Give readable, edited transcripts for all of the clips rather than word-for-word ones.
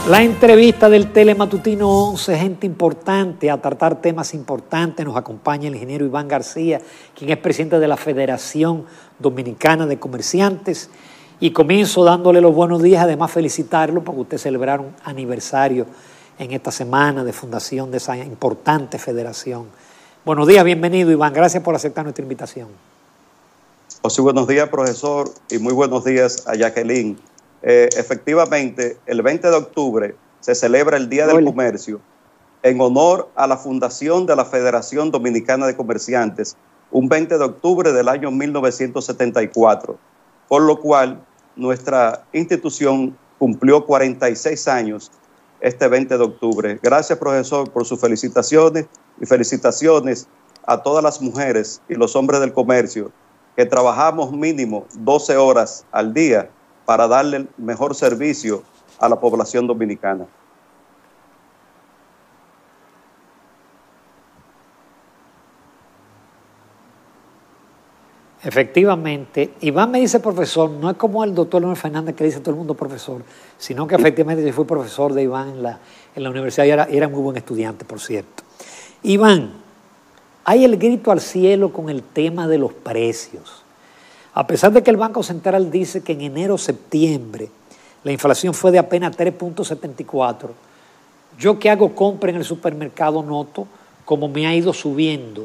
La entrevista del Telematutino 11, gente importante, a tratar temas importantes. Nos acompaña el ingeniero Iván García, quien es presidente de la Federación Dominicana de Comerciantes. Y comienzo dándole los buenos días, además felicitarlo porque usted celebraron un aniversario en esta semana de fundación de esa importante federación. Buenos días, bienvenido Iván, gracias por aceptar nuestra invitación. José, buenos días, profesor, y muy buenos días a Jacqueline. Efectivamente, el 20 de octubre se celebra el Día del Comercio en honor a la fundación de la Federación Dominicana de Comerciantes, un 20 de octubre del año 1974, por lo cual nuestra institución cumplió 46 años este 20 de octubre. Gracias, profesor, por sus felicitaciones y felicitaciones a todas las mujeres y los hombres del comercio que trabajamos mínimo 12 horas al día para darle el mejor servicio a la población dominicana. Efectivamente, Iván me dice profesor, no es como el doctor Leonel Fernández que dice todo el mundo profesor, sino que efectivamente yo fui profesor de Iván en la universidad y era muy buen estudiante, por cierto. Iván, hay el grito al cielo con el tema de los precios. A pesar de que el Banco Central dice que en enero-septiembre la inflación fue de apenas 3.74, yo que hago compra en el supermercado noto como me ha ido subiendo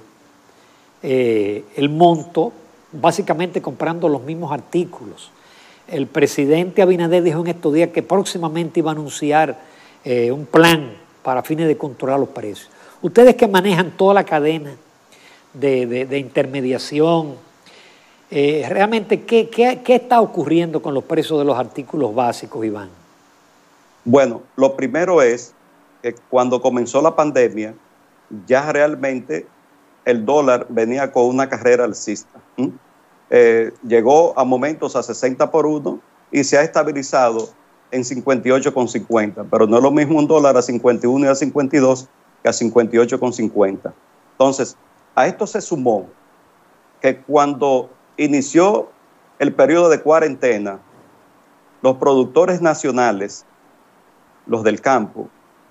el monto, básicamente comprando los mismos artículos. El presidente Abinader dijo en estos días que próximamente iba a anunciar un plan para fines de controlar los precios. Ustedes que manejan toda la cadena de intermediación, realmente, ¿qué está ocurriendo con los precios de los artículos básicos, Iván? Bueno, lo primero es que cuando comenzó la pandemia, ya realmente el dólar venía con una carrera alcista. Llegó a momentos a 60 por 1 y se ha estabilizado en 58,50, pero no es lo mismo un dólar a 51 y a 52 que a 58,50. Entonces, a esto se sumó que cuando inició el periodo de cuarentena, los productores nacionales, los del campo,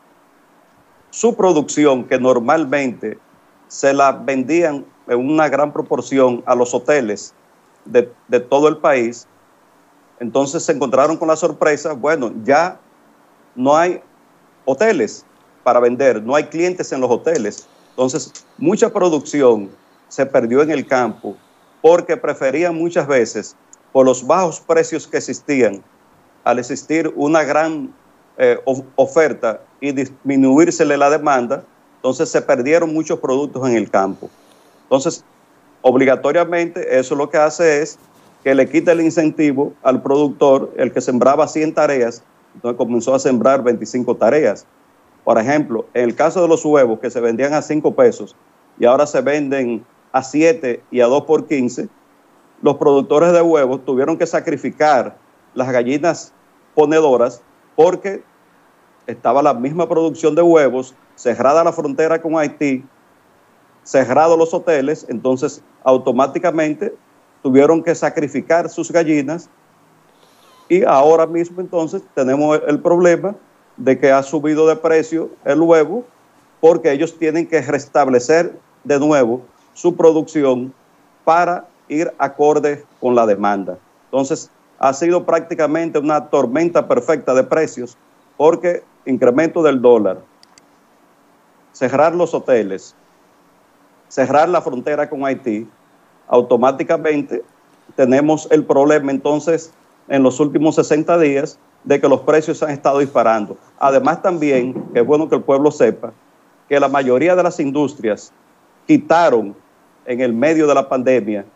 su producción, que normalmente se la vendían en una gran proporción a los hoteles de todo el país, entonces se encontraron con la sorpresa, bueno, ya no hay hoteles para vender, no hay clientes en los hoteles. Entonces, mucha producción se perdió en el campo porque preferían muchas veces, por los bajos precios que existían, al existir una gran oferta y disminuírsele la demanda, entonces se perdieron muchos productos en el campo. Entonces, obligatoriamente, eso lo que hace es que le quita el incentivo al productor, el que sembraba 100 tareas, entonces comenzó a sembrar 25 tareas. Por ejemplo, en el caso de los huevos que se vendían a 5 pesos y ahora se venden a 7 y a 2 por 15, los productores de huevos tuvieron que sacrificar las gallinas ponedoras porque estaba la misma producción de huevos, cerrada la frontera con Haití, cerrados los hoteles, entonces automáticamente tuvieron que sacrificar sus gallinas y ahora mismo entonces tenemos el problema de que ha subido de precio el huevo porque ellos tienen que restablecer de nuevo su producción para ir acorde con la demanda. Entonces, ha sido prácticamente una tormenta perfecta de precios porque incremento del dólar, cerrar los hoteles, cerrar la frontera con Haití, automáticamente tenemos el problema entonces en los últimos 60 días de que los precios han estado disparando. Además también, que es bueno que el pueblo sepa, que la mayoría de las industrias quitaron en el medio de la pandemia,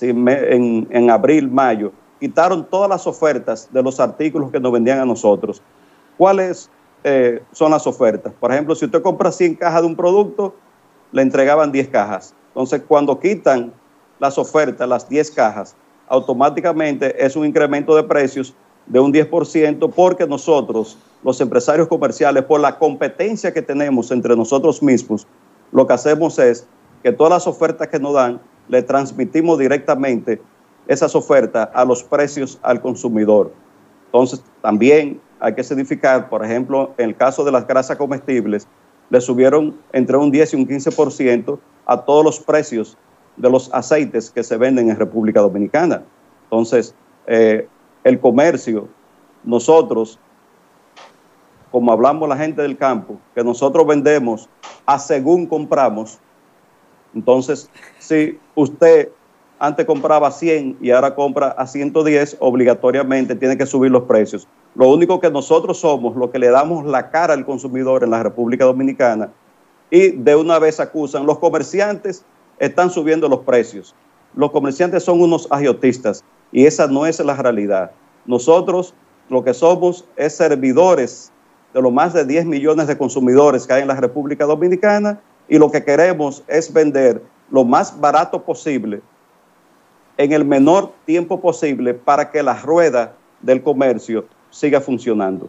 en abril, mayo, quitaron todas las ofertas de los artículos que nos vendían a nosotros. ¿Cuáles son las ofertas? Por ejemplo, si usted compra 100 cajas de un producto, le entregaban 10 cajas. Entonces, cuando quitan las ofertas, las 10 cajas, automáticamente es un incremento de precios de un 10% porque nosotros, los empresarios comerciales, por la competencia que tenemos entre nosotros mismos, lo que hacemos es que todas las ofertas que nos dan, le transmitimos directamente esas ofertas a los precios al consumidor. Entonces, también hay que significar, por ejemplo, en el caso de las grasas comestibles, le subieron entre un 10 y un 15% a todos los precios de los aceites que se venden en República Dominicana. Entonces, el comercio, nosotros, como hablamos la gente del campo, que nosotros vendemos a según compramos. Entonces, si usted antes compraba 100 y ahora compra a 110, obligatoriamente tiene que subir los precios. Lo único que nosotros somos, lo que le damos la cara al consumidor en la República Dominicana, y de una vez acusan, los comerciantes están subiendo los precios. Los comerciantes son unos agiotistas y esa no es la realidad. Nosotros lo que somos es servidores de los más de 10 millones de consumidores que hay en la República Dominicana, y lo que queremos es vender lo más barato posible en el menor tiempo posible para que la rueda del comercio siga funcionando.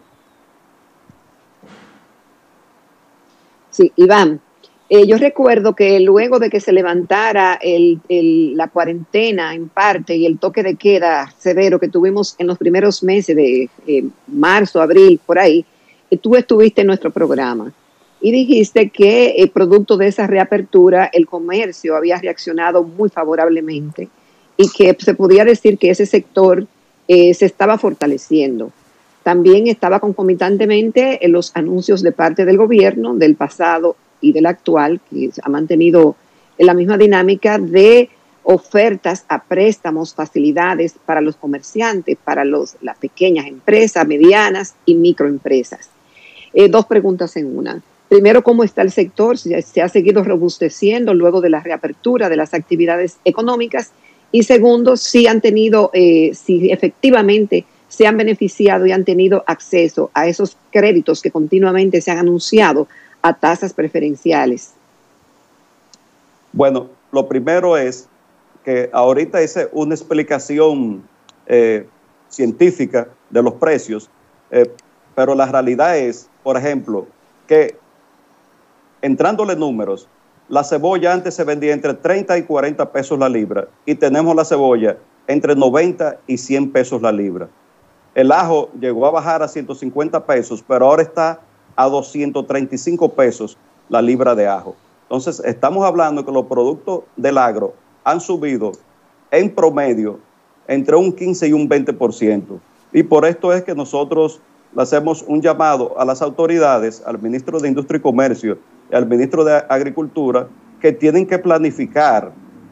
Sí, Iván, yo recuerdo que luego de que se levantara la cuarentena en parte y el toque de queda severo que tuvimos en los primeros meses de marzo, abril, por ahí, tú estuviste en nuestro programa y dijiste que producto de esa reapertura el comercio había reaccionado muy favorablemente y que se podía decir que ese sector se estaba fortaleciendo. También estaba concomitantemente en los anuncios de parte del gobierno, del pasado y del actual, que ha mantenido la misma dinámica de ofertas a préstamos, facilidades para los comerciantes, para las pequeñas empresas, medianas y microempresas. Dos preguntas en una. Primero, ¿cómo está el sector? ¿Se ha seguido robusteciendo luego de la reapertura de las actividades económicas? Y segundo, si han tenido, si efectivamente se han beneficiado y han tenido acceso a esos créditos que continuamente se han anunciado a tasas preferenciales. Bueno, lo primero es que ahorita hice una explicación científica de los precios, pero la realidad es, por ejemplo, que entrándole números, la cebolla antes se vendía entre 30 y 40 pesos la libra y tenemos la cebolla entre 90 y 100 pesos la libra. El ajo llegó a bajar a 150 pesos, pero ahora está a 235 pesos la libra de ajo. Entonces, estamos hablando que los productos del agro han subido en promedio entre un 15 y un 20%. Y por esto es que nosotros le hacemos un llamado a las autoridades, al ministro de Industria y Comercio y al ministro de Agricultura, que tienen que planificar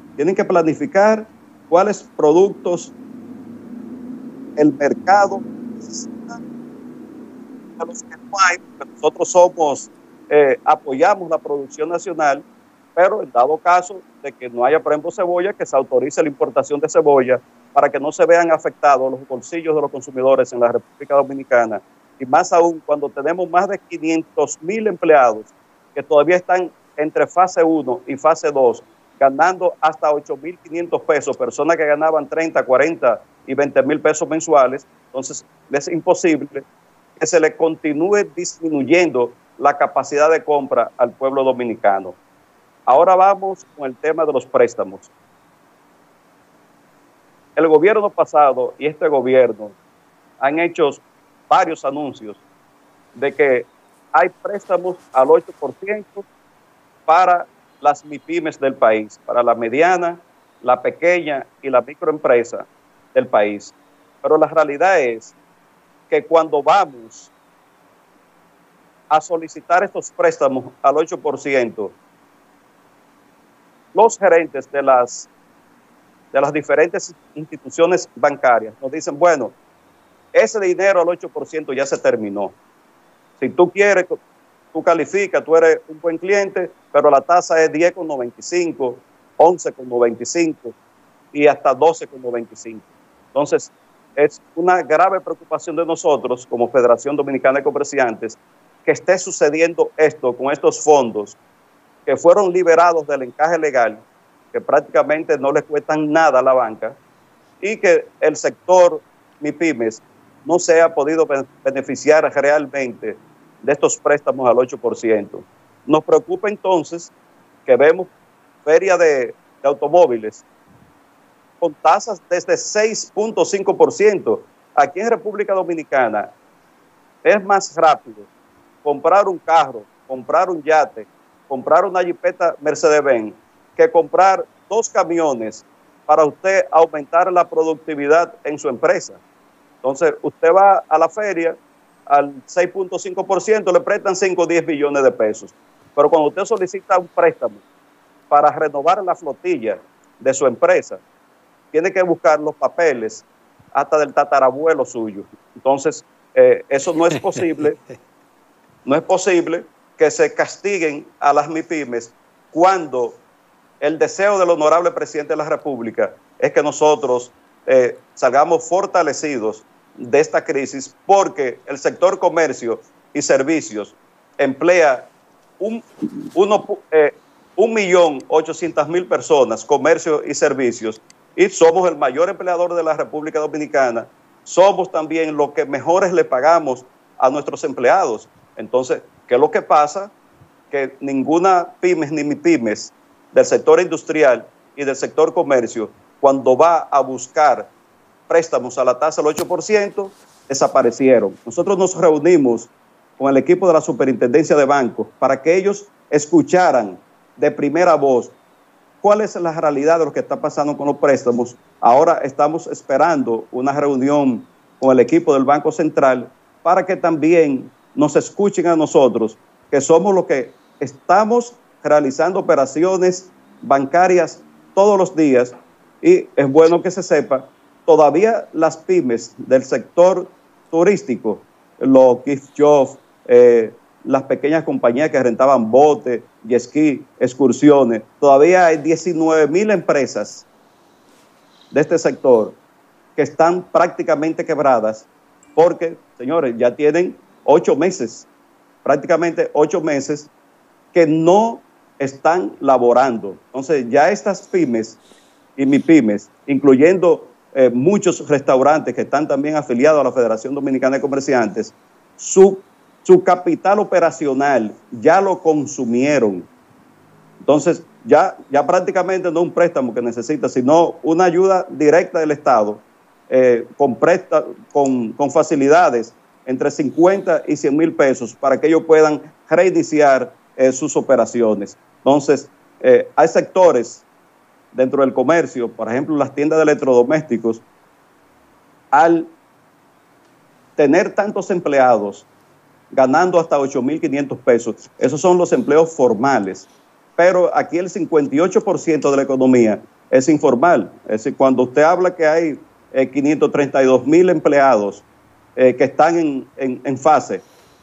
cuáles productos el mercado necesita, a los que no hay, porque nosotros apoyamos la producción nacional, pero en dado caso de que no haya, por ejemplo, cebolla, que se autorice la importación de cebolla para que no se vean afectados los bolsillos de los consumidores en la República Dominicana, y más aún cuando tenemos más de 500,000 empleados que todavía están entre fase 1 y fase 2, ganando hasta 8.500 pesos, personas que ganaban 30, 40 y 20,000 pesos mensuales. Entonces es imposible que se le continúe disminuyendo la capacidad de compra al pueblo dominicano. Ahora vamos con el tema de los préstamos. El gobierno pasado y este gobierno han hecho varios anuncios de que hay préstamos al 8% para las MIPYMES del país, para la mediana, la pequeña y la microempresa del país. Pero la realidad es que cuando vamos a solicitar estos préstamos al 8%, los gerentes de las diferentes instituciones bancarias nos dicen, bueno, ese dinero al 8% ya se terminó. Si tú quieres, tú calificas, tú eres un buen cliente, pero la tasa es 10,95, 11,95 y hasta 12,95. Entonces, es una grave preocupación de nosotros como Federación Dominicana de Comerciantes que esté sucediendo esto con estos fondos que fueron liberados del encaje legal, que prácticamente no les cuestan nada a la banca, y que el sector MIPYMES no se ha podido beneficiar realmente de estos préstamos al 8%. Nos preocupa entonces que vemos feria de automóviles con tasas desde 6.5%. Aquí en República Dominicana, es más rápido comprar un carro, comprar un yate, comprar una jipeta Mercedes-Benz, que comprar 2 camiones para usted aumentar la productividad en su empresa. Entonces, usted va a la feria, al 6.5%, le prestan 5 o 10 billones de pesos. Pero cuando usted solicita un préstamo para renovar la flotilla de su empresa, tiene que buscar los papeles hasta del tatarabuelo suyo. Entonces, eso no es posible. No es posible que se castiguen a las MIPYMES cuando el deseo del honorable presidente de la República es que nosotros salgamos fortalecidos de esta crisis, porque el sector comercio y servicios emplea 1.800.000 personas, comercio y servicios, y somos el mayor empleador de la República Dominicana. Somos también los que mejores le pagamos a nuestros empleados. Entonces, ¿qué es lo que pasa? Que ninguna pymes ni MIPYMES del sector industrial y del sector comercio, cuando va a buscar préstamos a la tasa del 8%, desaparecieron. Nosotros nos reunimos con el equipo de la Superintendencia de Bancos para que ellos escucharan de primera voz cuál es la realidad de lo que está pasando con los préstamos. Ahora estamos esperando una reunión con el equipo del Banco Central para que también nos escuchen a nosotros, que somos los que estamos realizando operaciones bancarias todos los días, y es bueno que se sepa, todavía las pymes del sector turístico, los gift shops, las pequeñas compañías que rentaban botes, jet ski, excursiones, todavía hay 19.000 empresas de este sector que están prácticamente quebradas porque, señores, ya tienen 8 meses, prácticamente 8 meses que no están laborando. Entonces ya estas pymes y MIPYMES, incluyendo muchos restaurantes que están también afiliados a la Federación Dominicana de Comerciantes, su capital operacional ya lo consumieron. Entonces ya prácticamente no un préstamo que necesita, sino una ayuda directa del Estado con facilidades entre 50 y 100 mil pesos para que ellos puedan reiniciar sus operaciones. Entonces, hay sectores dentro del comercio, por ejemplo, las tiendas de electrodomésticos, al tener tantos empleados ganando hasta 8.500 pesos, esos son los empleos formales, pero aquí el 58% de la economía es informal. Es decir, cuando usted habla que hay 532.000 empleados que están en fase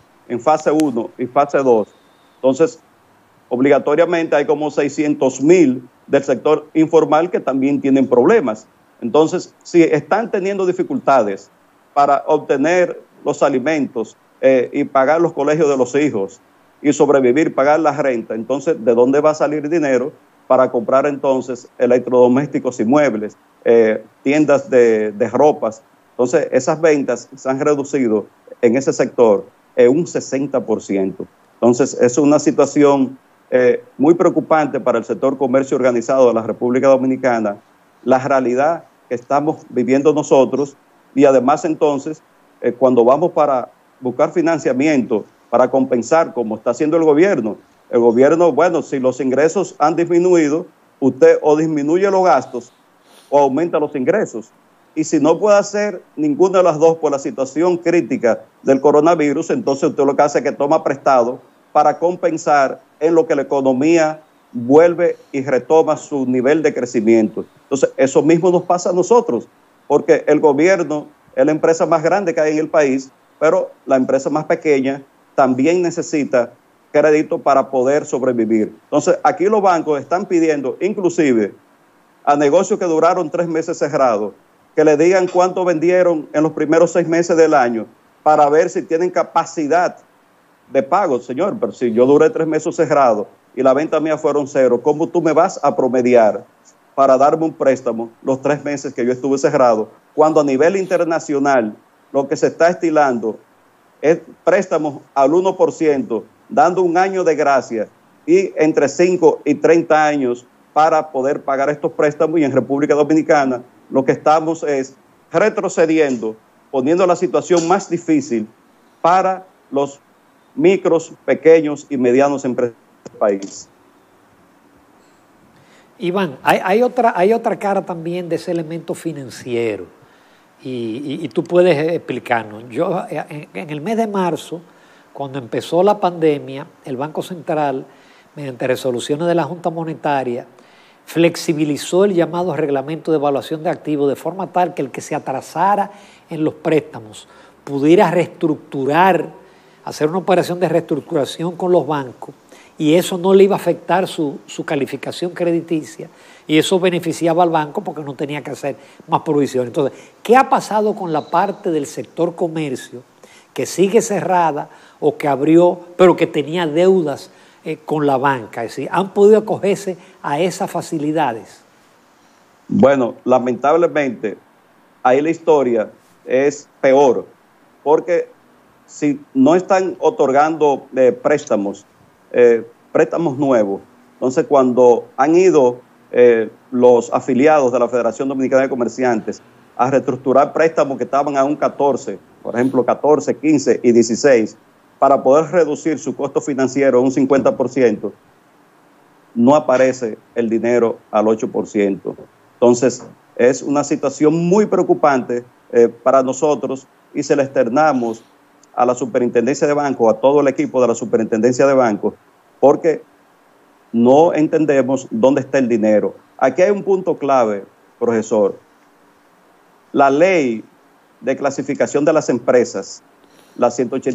1 y fase 2, entonces obligatoriamente hay como 600.000 del sector informal que también tienen problemas. Entonces, si están teniendo dificultades para obtener los alimentos y pagar los colegios de los hijos y sobrevivir, pagar la renta, entonces, ¿de dónde va a salir dinero para comprar entonces electrodomésticos y muebles, tiendas de ropas? Entonces, esas ventas se han reducido en ese sector un 60%. Entonces, es una situación muy preocupante para el sector comercio organizado de la República Dominicana, la realidad que estamos viviendo nosotros, y además entonces, cuando vamos para buscar financiamiento para compensar, como está haciendo el gobierno, bueno, si los ingresos han disminuido, usted o disminuye los gastos o aumenta los ingresos. Y si no puede hacer ninguna de las dos por la situación crítica del coronavirus, entonces usted lo que hace es que toma prestado para compensar en lo que la economía vuelve y retoma su nivel de crecimiento. Entonces, eso mismo nos pasa a nosotros, porque el gobierno es la empresa más grande que hay en el país, pero la empresa más pequeña también necesita crédito para poder sobrevivir. Entonces, aquí los bancos están pidiendo, inclusive, a negocios que duraron 3 meses cerrados, que le digan cuánto vendieron en los primeros 6 meses del año, para ver si tienen capacidad de pago. Señor, pero si yo duré 3 meses cerrado y la venta mía fueron 0, ¿cómo tú me vas a promediar para darme un préstamo los 3 meses que yo estuve cerrado, cuando a nivel internacional lo que se está estilando es préstamos al 1%, dando un año de gracia y entre 5 y 30 años para poder pagar estos préstamos? Y en República Dominicana lo que estamos es retrocediendo, poniendo la situación más difícil para los micros, pequeños y medianos empresarios del país. Iván, hay otra cara también de ese elemento financiero y tú puedes explicarnos. Yo en el mes de marzo, cuando empezó la pandemia, el Banco Central, mediante resoluciones de la Junta Monetaria, flexibilizó el llamado reglamento de evaluación de activos de forma tal que el que se atrasara en los préstamos pudiera reestructurar, hacer una operación de reestructuración con los bancos, y eso no le iba a afectar su calificación crediticia, y eso beneficiaba al banco porque no tenía que hacer más provisiones. Entonces, ¿qué ha pasado con la parte del sector comercio que sigue cerrada o que abrió pero que tenía deudas con la banca? Es decir, ¿han podido acogerse a esas facilidades? Bueno, lamentablemente, ahí la historia es peor, porque si no están otorgando préstamos nuevos, entonces cuando han ido los afiliados de la Federación Dominicana de Comerciantes a reestructurar préstamos que estaban a un 14, por ejemplo 14, 15 y 16, para poder reducir su costo financiero a un 50%, no aparece el dinero al 8%. Entonces, es una situación muy preocupante para nosotros y se le externamos a la Superintendencia de Bancos, a todo el equipo de la Superintendencia de Bancos, porque no entendemos dónde está el dinero. Aquí hay un punto clave, profesor. La ley de clasificación de las empresas, la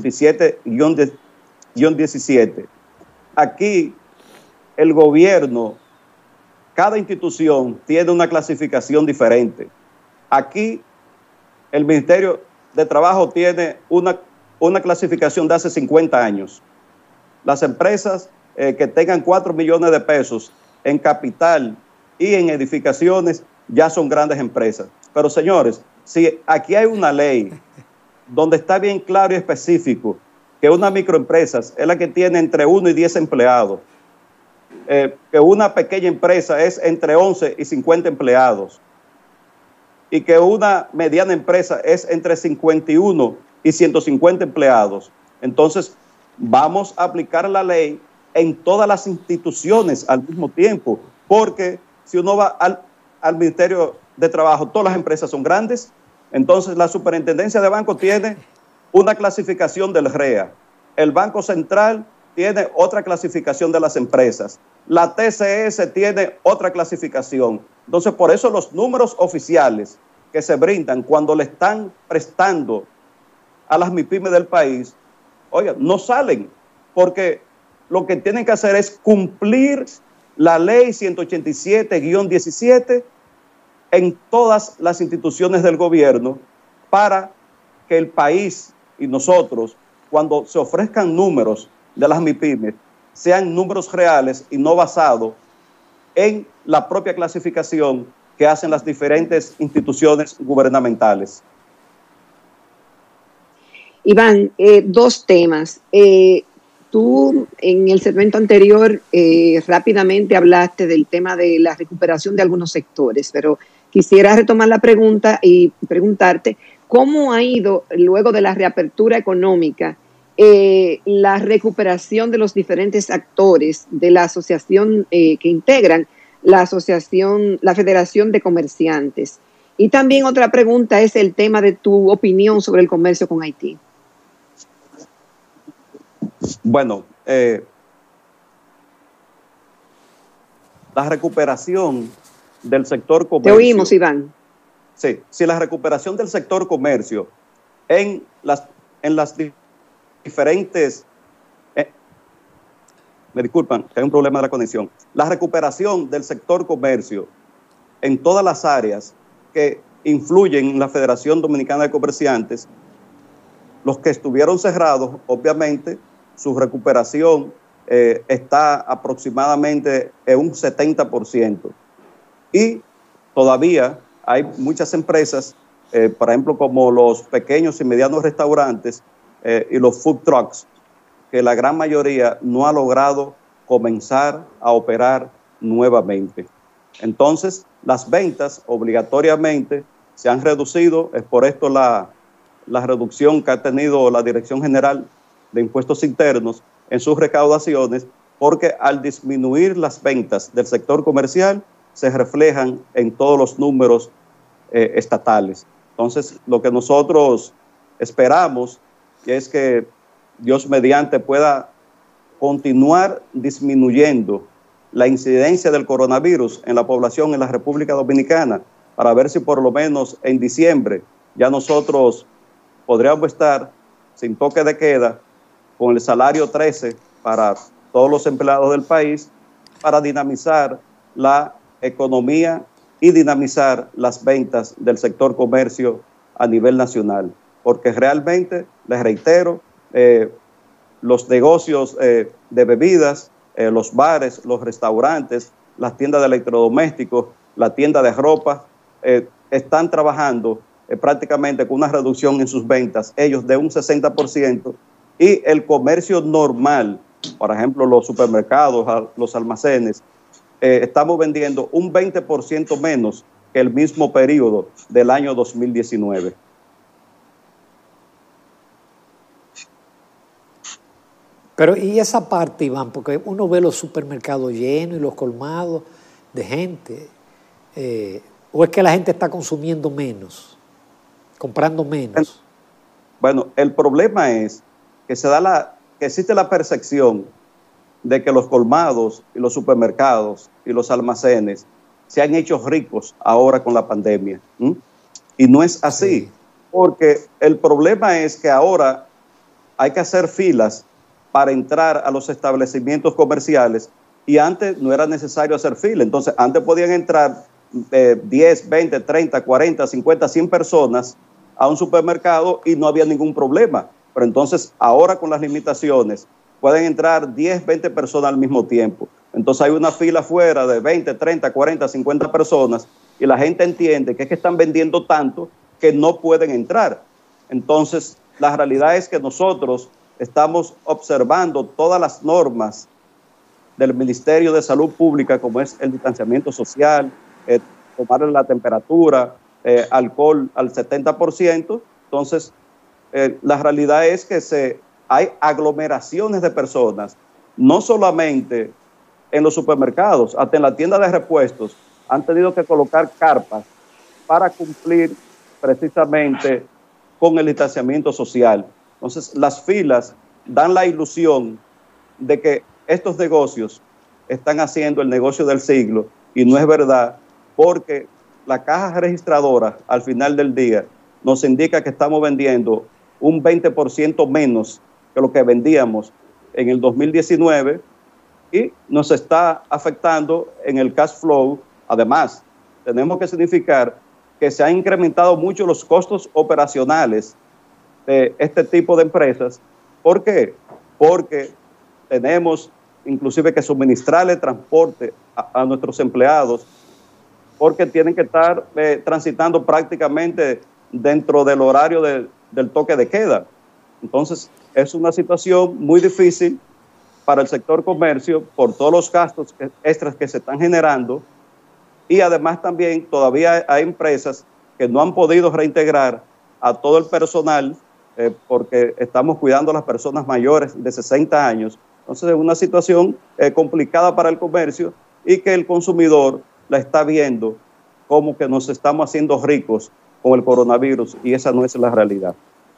187-17. Aquí el gobierno, cada institución tiene una clasificación diferente. Aquí el Ministerio de Trabajo tiene una clasificación de hace 50 años. Las empresas que tengan 4 millones de pesos en capital y en edificaciones ya son grandes empresas. Pero señores, si aquí hay una ley donde está bien claro y específico que una microempresa es la que tiene entre 1 y 10 empleados, que una pequeña empresa es entre 11 y 50 empleados, y que una mediana empresa es entre 51 y 150 empleados, entonces vamos a aplicar la ley en todas las instituciones al mismo tiempo, porque si uno va al Ministerio de Trabajo, todas las empresas son grandes. Entonces la Superintendencia de Bancos tiene una clasificación del REA, el Banco Central tiene otra clasificación de las empresas, la TCS tiene otra clasificación. Entonces, por eso los números oficiales que se brindan cuando le están prestando a las MIPYME del país, oigan, no salen, porque lo que tienen que hacer es cumplir la ley 187-17 en todas las instituciones del gobierno para que el país y nosotros, cuando se ofrezcan números de las MIPYMES, sean números reales y no basados en la propia clasificación que hacen las diferentes instituciones gubernamentales. Iván, dos temas. Tú en el segmento anterior rápidamente hablaste del tema de la recuperación de algunos sectores, pero quisiera retomar la pregunta y preguntarte cómo ha ido luego de la reapertura económica la recuperación de los diferentes actores de la asociación que integran la Federación de Comerciantes. Y también otra pregunta es el tema de tu opinión sobre el comercio con Haití. Bueno, la recuperación del sector comercio. Te oímos, Iván. Sí, la recuperación del sector comercio en las diferentes... me disculpan, que hay un problema de la conexión. La recuperación del sector comercio en todas las áreas que influyen en la Federación Dominicana de Comerciantes, los que estuvieron cerrados, obviamente, su recuperación está aproximadamente en un 70%. Y todavía hay muchas empresas, por ejemplo, como los pequeños y medianos restaurantes y los food trucks, que la gran mayoría no ha logrado comenzar a operar nuevamente. Entonces, las ventas obligatoriamente se han reducido, es por esto la la reducción que ha tenido la Dirección General de Impuestos Internos en sus recaudaciones, porque al disminuir las ventas del sector comercial se reflejan en todos los números estatales. Entonces, lo que nosotros esperamos es que Dios mediante pueda continuar disminuyendo la incidencia del coronavirus en la población en la República Dominicana, para ver si por lo menos en diciembre ya nosotros podríamos estar sin toque de queda, con el salario 13 para todos los empleados del país, para dinamizar la economía y dinamizar las ventas del sector comercio a nivel nacional. Porque realmente, les reitero, los negocios de bebidas, los bares, los restaurantes, las tiendas de electrodomésticos, la tienda de ropa, están trabajando prácticamente con una reducción en sus ventas, ellos de un 60%, y el comercio normal, por ejemplo, los supermercados, los almacenes, estamos vendiendo un 20% menos que el mismo periodo del año 2019. Pero y esa parte, Iván, porque uno ve los supermercados llenos y los colmados de gente, o es que la gente está consumiendo menos, comprando menos. Bueno, el problema es que que existe la percepción de que los colmados y los supermercados y los almacenes se han hecho ricos ahora con la pandemia. Y no es así, sí. Porque el problema es que ahora hay que hacer filas para entrar a los establecimientos comerciales, y antes no era necesario hacer fila. Entonces, antes podían entrar 10, 20, 30, 40, 50, 100 personas a un supermercado y no había ningún problema. Pero entonces, ahora con las limitaciones, pueden entrar 10, 20 personas al mismo tiempo. Entonces hay una fila afuera de 20, 30, 40, 50 personas, y la gente entiende que es que están vendiendo tanto que no pueden entrar. Entonces, la realidad es que nosotros estamos observando todas las normas del Ministerio de Salud Pública, como es el distanciamiento social, tomar la temperatura, alcohol al 70%. Entonces, la realidad es que hay aglomeraciones de personas, no solamente en los supermercados, hasta en la tienda de repuestos han tenido que colocar carpas para cumplir precisamente con el distanciamiento social. Entonces, las filas dan la ilusión de que estos negocios están haciendo el negocio del siglo, y no es verdad, porque la caja registradora al final del día nos indica que estamos vendiendo un 20% menos que lo que vendíamos en el 2019, y nos está afectando en el cash flow. Además, tenemos que significar que se han incrementado mucho los costos operacionales de este tipo de empresas. ¿Por qué? Porque tenemos inclusive que suministrarle transporte a nuestros empleados, porque tienen que estar transitando prácticamente dentro del horario del toque de queda. Entonces, es una situación muy difícil para el sector comercio por todos los gastos extras que se están generando, y además también todavía hay empresas que no han podido reintegrar a todo el personal porque estamos cuidando a las personas mayores de 60 años. Entonces es una situación complicada para el comercio, y que el consumidor la está viendo como que nos estamos haciendo ricos con el coronavirus, y esa no es la realidad.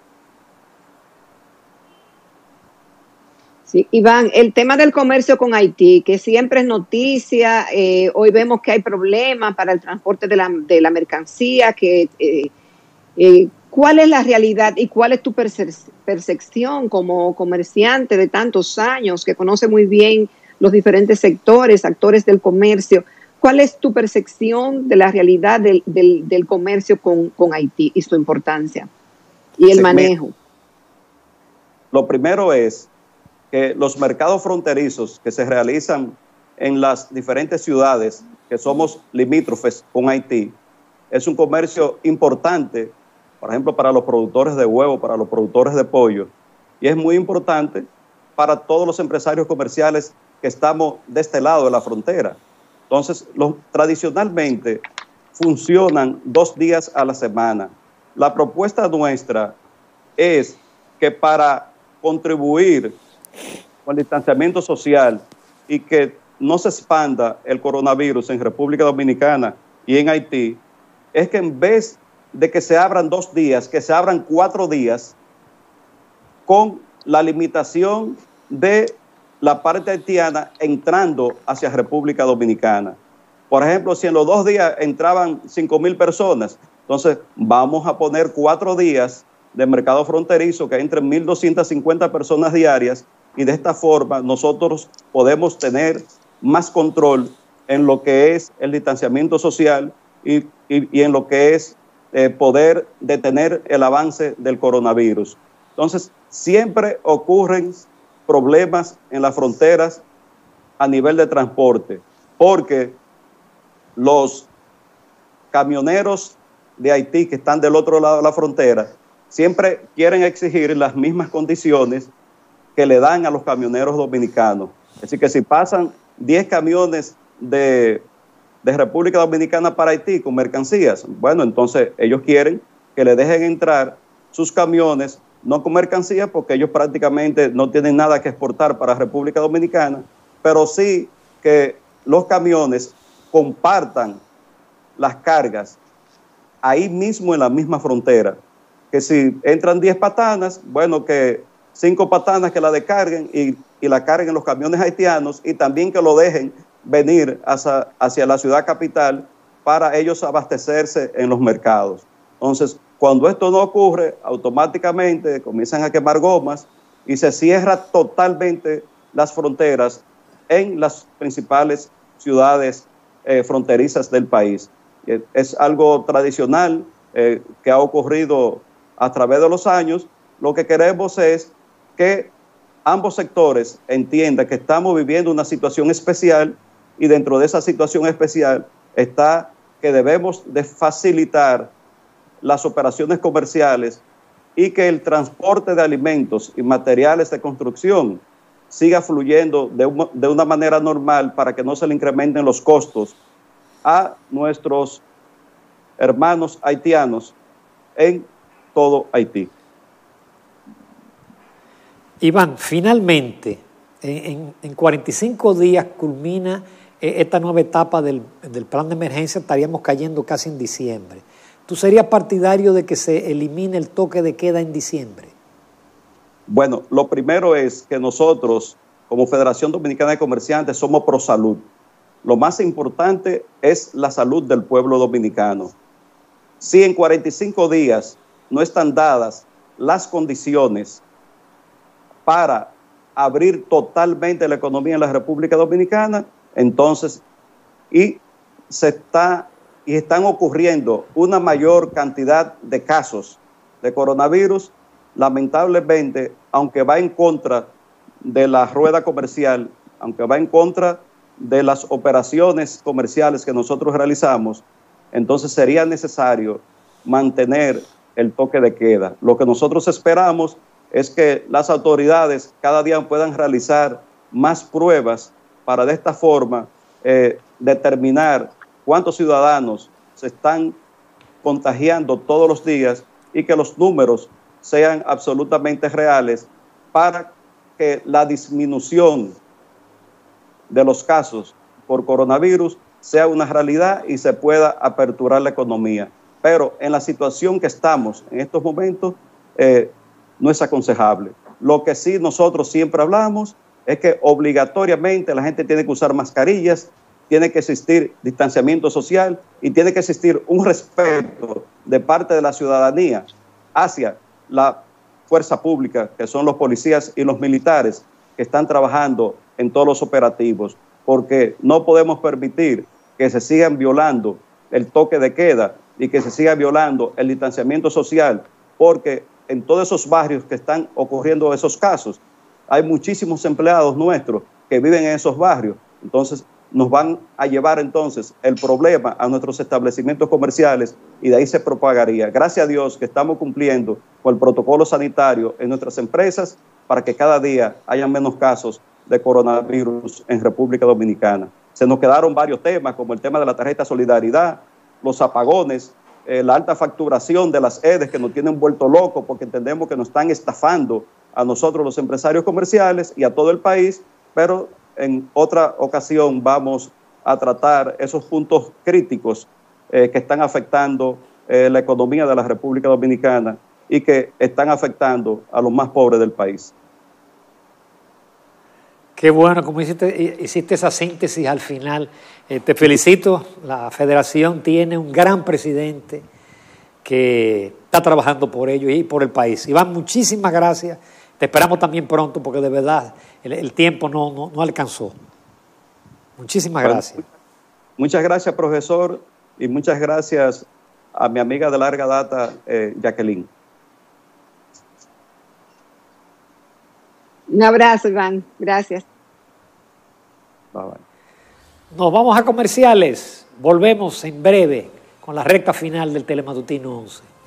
Sí, Iván, el tema del comercio con Haití, que siempre es noticia, hoy vemos que hay problemas para el transporte de la mercancía, ¿cuál es la realidad y cuál es tu percepción como comerciante de tantos años, que conoce muy bien los diferentes sectores, actores del comercio? ¿Cuál es tu percepción de la realidad del comercio con Haití y su importancia y el manejo? Lo primero es que los mercados fronterizos que se realizan en las diferentes ciudades que somos limítrofes con Haití es un comercio importante, por ejemplo, para los productores de huevo, para los productores de pollo, y es muy importante para todos los empresarios comerciales que estamos de este lado de la frontera. Entonces, tradicionalmente funcionan 2 días a la semana. La propuesta nuestra es que para contribuir con el distanciamiento social y que no se expanda el coronavirus en República Dominicana y en Haití, es que en vez de que se abran 2 días, que se abran 4 días, con la limitación de la parte haitiana entrando hacia República Dominicana. Por ejemplo, si en los 2 días entraban 5,000 personas, entonces vamos a poner 4 días de mercado fronterizo que entren 1,250 personas diarias, y de esta forma nosotros podemos tener más control en lo que es el distanciamiento social y en lo que es poder detener el avance del coronavirus. Entonces, siempre ocurren problemas en las fronteras a nivel de transporte, porque los camioneros de Haití que están del otro lado de la frontera siempre quieren exigir las mismas condiciones que le dan a los camioneros dominicanos. Es decir, que si pasan 10 camiones de República Dominicana para Haití con mercancías, bueno, entonces ellos quieren que le dejen entrar sus camiones, no con mercancías, porque ellos prácticamente no tienen nada que exportar para República Dominicana, pero sí que los camiones compartan las cargas ahí mismo en la misma frontera. Que si entran 10 patanas, bueno, que 5 patanas que la descarguen y la carguen los camiones haitianos, y también que lo dejen venir hacia la ciudad capital para ellos abastecerse en los mercados. Entonces, cuando esto no ocurre, automáticamente comienzan a quemar gomas y se cierra totalmente las fronteras en las principales ciudades fronterizas del país. Es algo tradicional que ha ocurrido a través de los años. Lo que queremos es que ambos sectores entiendan que estamos viviendo una situación especial, y dentro de esa situación especial está que debemos de facilitar las operaciones comerciales y que el transporte de alimentos y materiales de construcción siga fluyendo de una manera normal, para que no se le incrementen los costos a nuestros hermanos haitianos en todo Haití. Iván, finalmente, en 45 días culmina esta nueva etapa del plan de emergencia. Estaríamos cayendo casi en diciembre. ¿Tú serías partidario de que se elimine el toque de queda en diciembre? Bueno, lo primero es que nosotros, como Federación Dominicana de Comerciantes, somos pro salud. Lo más importante es la salud del pueblo dominicano. Si en 45 días no están dadas las condiciones para abrir totalmente la economía en la República Dominicana, entonces, están ocurriendo una mayor cantidad de casos de coronavirus, lamentablemente, aunque va en contra de la rueda comercial, aunque va en contra de las operaciones comerciales que nosotros realizamos, entonces sería necesario mantener el toque de queda. Lo que nosotros esperamos es que las autoridades cada día puedan realizar más pruebas para de esta forma determinar cuántos ciudadanos se están contagiando todos los días, y que los números sean absolutamente reales, para que la disminución de los casos por coronavirus sea una realidad y se pueda aperturar la economía. Pero en la situación que estamos en estos momentos no es aconsejable. Lo que sí nosotros siempre hablamos es que obligatoriamente la gente tiene que usar mascarillas, tiene que existir distanciamiento social y tiene que existir un respeto de parte de la ciudadanía hacia la fuerza pública, que son los policías y los militares que están trabajando en todos los operativos, porque no podemos permitir que se sigan violando el toque de queda y que se siga violando el distanciamiento social, porque en todos esos barrios que están ocurriendo esos casos, hay muchísimos empleados nuestros que viven en esos barrios. Entonces, nos van a llevar entonces el problema a nuestros establecimientos comerciales, y de ahí se propagaría. Gracias a Dios que estamos cumpliendo con el protocolo sanitario en nuestras empresas, para que cada día haya menos casos de coronavirus en República Dominicana. Se nos quedaron varios temas, como el tema de la tarjeta Solidaridad, los apagones, la alta facturación de las EDES que nos tienen vuelto locos porque entendemos que nos están estafando a nosotros los empresarios comerciales y a todo el país, pero en otra ocasión vamos a tratar esos puntos críticos que están afectando la economía de la República Dominicana y que están afectando a los más pobres del país. Qué bueno, como hiciste esa síntesis al final. Te felicito, la federación tiene un gran presidente que está trabajando por ello y por el país. Iván, muchísimas gracias. Te esperamos también pronto porque de verdad el tiempo no alcanzó. Muchísimas gracias. Muchas gracias, profesor, y muchas gracias a mi amiga de larga data, Jacqueline. Un abrazo, Iván. Gracias. Bye, bye. Nos vamos a comerciales. Volvemos en breve con la recta final del Telematutino 11.